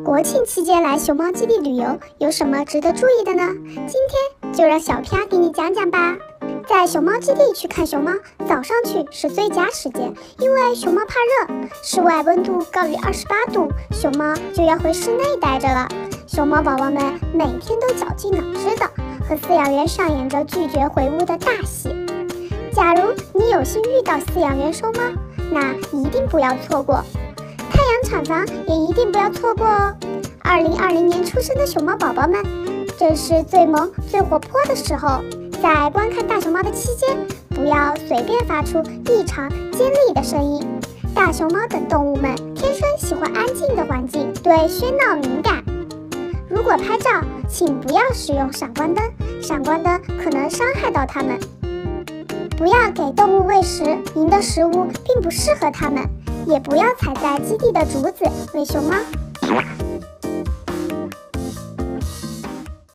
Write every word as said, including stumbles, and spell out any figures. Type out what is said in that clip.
国庆期间来熊猫基地旅游有什么值得注意的呢？今天就让小皮给你讲讲吧。在熊猫基地去看熊猫，早上去是最佳时间，因为熊猫怕热，室外温度高于二十八度，熊猫就要回室内待着了。熊猫宝宝们每天都绞尽脑汁的和饲养员上演着拒绝回屋的大戏。假如你有幸遇到饲养员收猫，那一定不要错过。太阳产房也一定不要错过哦。二零二零年出生的熊猫宝宝们，正是最萌最活泼的时候。在观看大熊猫的期间，不要随便发出异常尖利的声音。大熊猫等动物们天生喜欢安静的环境，对喧闹敏感。如果拍照，请不要使用闪光灯，闪光灯可能伤害到它们。不要给动物喂食，您的食物并不适合它们。也不要踩在基地的竹子，为熊猫